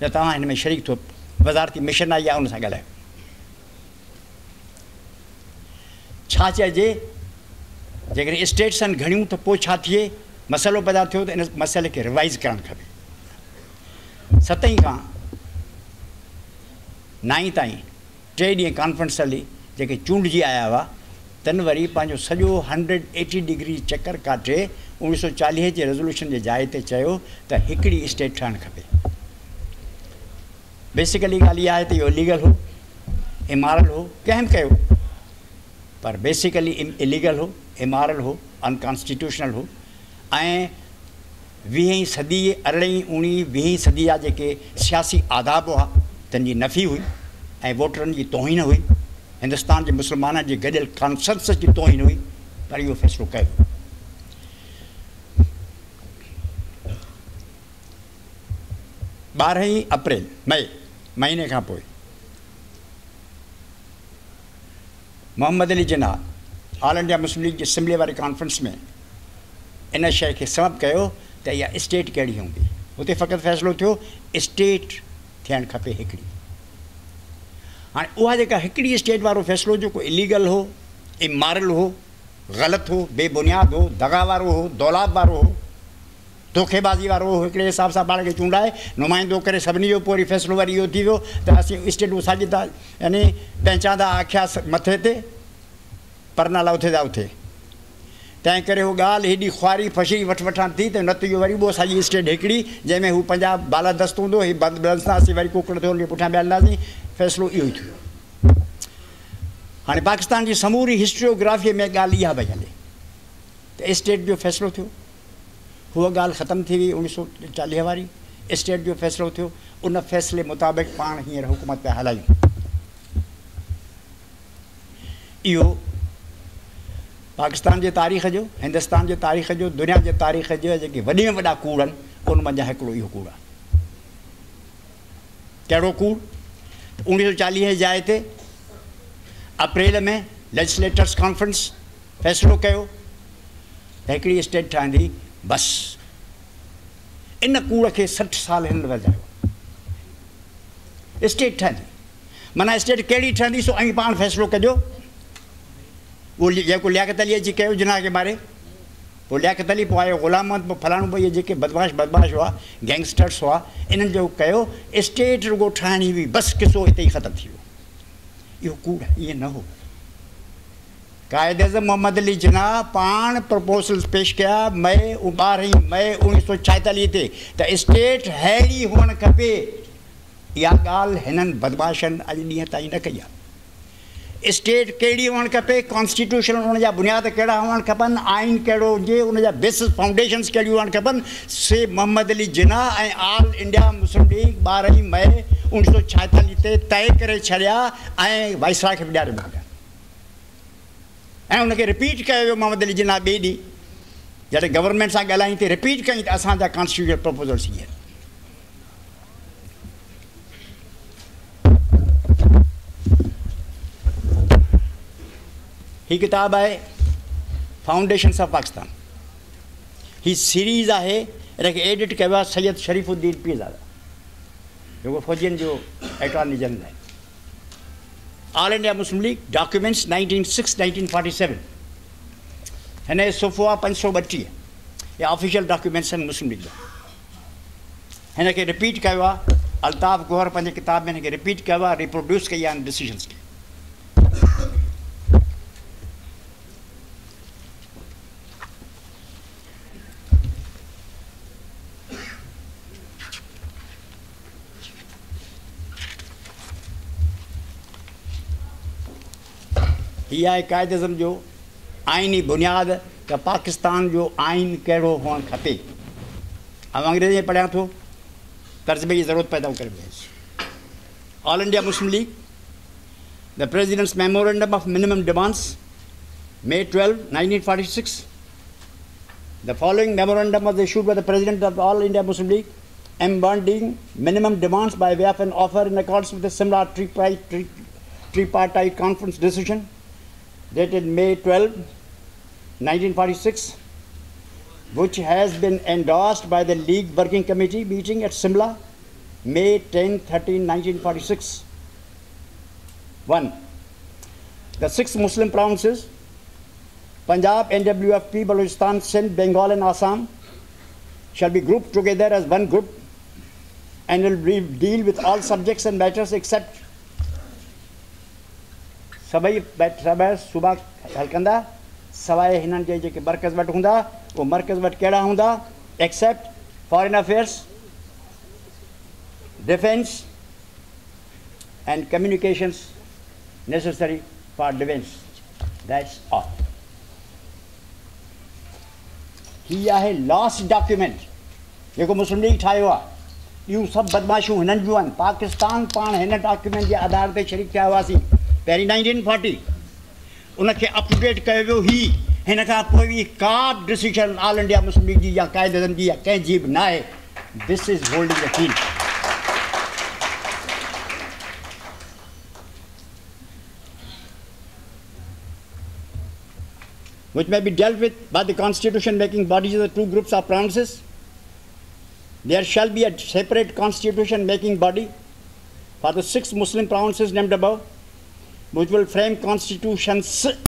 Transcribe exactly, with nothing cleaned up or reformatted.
त तव्हां हिन में शरीक थियो वज़ारती मिशन आई आहे उन सां ॻाल्हायो छा चइजे जेकॾहिं स्टेट्स आहिनि घणियूं त पोइ छा थिए मसइलो पैदा थियो त इन मसइले खे रिवाइज़ करणु खपे सतईं खां नाईं ताईं टे ॾींहं कॉन्फ्रेंस हली जेके चूंडिजी आया हुआ तन वरी पंहिंजो सॼो हंड्रेड एटी डिग्री चकर काटे उणिवीह सौ चालीह जे रेज़ोल्यूशन जे जाइ ते चयो त हिकिड़ी स्टेट ठहणु खपे बेसिकली ॻाल्हि इहा आहे त इहो इलीगल हो इमॉरल हो कंहिं कयो पर बेसिकली इलीगल हो इमॉरल हो अनकॉन्स्टिट्यूशनल हो ऐं वीहीं सदी अरिड़हीं उणिवीह वीहीं सदी जा जेके सियासी आदाब हुआ तंहिंजी नफ़ी हुई ऐं वोटरनि जी तौहीन हुई हिंदुस्तान जे मुस्लमाननि जे गॾियल कॉन्सेंसस जी तौहीन हुई पर इहो फ़ैसिलो कयो ॿारहीं अप्रैल मई महीने खां पोइ Mohammad Ali Jinnah All India Muslim League जी असेंबली वारी कॉन्फ्रेंस में इन शइ खे सबबु कयो त इहा स्टेट कहिड़ी हूंदी हुते फ़क़ति फ़ैसिलो थियो स्टेट थियणु खपे हिकिड़ी हाणे उहा जेका हिकिड़ी स्टेट वारो फ़ैसिलो जेको इलीगल हो इमॉरल हो ग़लति हो बेबुनियाद हो दगा वारो हो दौलाब वारो हो धोखेबाज़ी वारो हो हिकिड़े हिसाब सां पाण खे चूंडाए नुमाइंदो करे सभिनी जो पोइ वरी फ़ैसिलो वरी इहो थी वियो त असीं स्टेट साॼी था यानी पहचांदा आख्या मथे ते परनाला उथे था उथे तंहिं करे उहो ॻाल्हि हेॾी ख़्वारी फशी वठ वठां थी त न त इहो वरी ॿियो साॼी स्टेट हिकिड़ी जंहिंमें हू पंजाब बालादस्त हूंदो हीउ बंदि बंदि असीं वरी कुकड़ थियो हुनजे पुठियां ॿिया हलंदासीं फ़ैसिलो इहो ई थियो हाणे पाकिस्तान जी समूरी हिस्ट्रियोग्राफीअ में ॻाल्हि इहा भई हले त स्टेट जो फ़ैसिलो थियो उहा ॻाल्हि ख़तमु थी वई उणिवीह सौ चालीह वारी स्टेट जो फ़ैसिलो थियो उन फ़ैसिले मुताबिक़ पाण हींअर हुकूमत पिया हलायूं इहो पाकिस्तान जे तारीख़ जो हिंदुस्तान जे तारीख़ जो दुनिया जे तारीख़ जो जेके वॾे में वॾा कूड़ आहिनि उन मंझां हिकिड़ो इहो कूड़ आहे कहिड़ो कूड़ उणिवीह सौ चालीह जे जाइ ते अप्रैल में लेजिस्लेटर्स कॉन्फ्रेंस फ़ैसिलो कयो त हिकिड़ी स्टेट ठहंदी बसि इन कूड़ खे सठि साल हिन वधायो स्टेट ठहंदी माना स्टेट कहिड़ी ठहंदी सो ऐं पाण फ़ैसिलो कजो उहो जेको लियाक़त अलीअ जी कयो जिना खे मारे पोइ लियाक़त अली पोइ आयो ग़ुलाम मोहम्मद पोइ फलाणो पोइ इहे जेके बदमाश बदमाश हुआ गैंगस्टर्स हुआ इन्हनि जो कयो स्टेट रुगो ठाहिणी हुई बसि किसो हिते ई ख़तमु थी वियो इहो कूड़ ईअं न हो कायद अज़म मोहम्मद अली जिन्ना पाण प्रपोज़ल्स पेश कया मई ॿारहीं मई उणिवीह सौ छाएतालीह ते त स्टेट अहिड़ी हुअणु खपे इहा ॻाल्हि हिननि बदमाशनि अॼु ॾींहं ताईं न कई आहे स्टेट कहिड़ी हुअणु खपे कॉन्स्टिट्यूशन उन जा बुनियाद कहिड़ा हुअणु खपनि आइन कहिड़ो हुजे उन जा बेसिस फाउंडेशन्स कहिड़ियूं हुअणु खपनि से मोहम्मद अली जिन्ना ऐं ऑल इंडिया मुस्लिम लीग ॿारहीं मई उणिवीह सौ छाएतालीह ते तय करे छॾिया ऐं वाइसराय खे बि ॾियारे मोकिलिया ऐं उनखे रिपीट कयो वियो मोहम्मद अली जिन्ना ॿिए ॾींहुं जॾहिं गवर्नमेंट सां ॻाल्हाईं त रिपीट कई त असांजा कॉन्स्टिट्यूशन प्रपोज़ल्स हीअ ही किताब आहे फाउंडेशन्स ऑफ पाकिस्तान ही सीरीज़ आहे हिनखे एडिट कयो आहे सैयद शरीफ़ुद्दीन पीरज़ादा जेको फ़ौजियुनि जो अटॉर्नी जनरल आहे All India Muslim League documents nineteen six nineteen forty seven हिन जो सुफ़ो आहे पंज सौ ॿटीह या ऑफिशियल डॉक्यूमेंट्स आहिनि मुस्लिम लीग जा हिनखे रिपीट कयो आहे अल्ताफ़ गौहर पंहिंजे किताब में हिनखे रिपीट कयो आहे रिप्रोड्यूस कई आहे डिसीजन्स खे हीअ आहे कायद अज़म जो आइनी बुनियाद त पाकिस्तान जो आइन कहिड़ो हुअणु खपे ऐं अंग्रेज़ी में पढ़ियां थो तर्जुमे जी ज़रूरत पैदा करे वयसि All India Muslim League the president's memorandum of minimum demands May twelve nineteen forty six the following memorandum was issued by the president of All India Muslim League embodying minimum demands by way of an offer in accordance with the similar tripartite conference decision dated May twelfth, nineteen forty-six, which has been endorsed by the League Working Committee meeting at Simla May tenth, thirteenth, nineteen forty-six. One. The six Muslim provinces, Punjab, N W F P, Balochistan, Sindh, Bengal and Assam, shall be grouped together as one group and will be, deal with all subjects and matters except सभई सभई सूबा हलकंदा सवाइ हिननि जे जेके मर्कज़ वटि हूंदा उहो मर्कज़ वटि कहिड़ा हूंदा except foreign affairs defence and communications necessary for defence that's all ही आहे लास्ट डॉक्यूमेंट जेको मुस्लिम लीग ठाहियो आहे इहो सभु बदमाशियूं हिननि जूं आहिनि पाकिस्तान पाण हिन डॉक्यूमेंट जे आधार ते शरीक थिया हुआसीं पहिरीं नाइनटीन फोर्टी उनखे अप टू डेट कयो वियो ही हिन खां पोइ बि का बि decision All India Muslim League जी या काइदनि जी या कंहिंजी बि न आहे this is holding the field which may be dealt with by the constitution making bodies of the two groups of provinces. There shall be a separate constitution making body for the six Muslim provinces named above, which will frame constitutions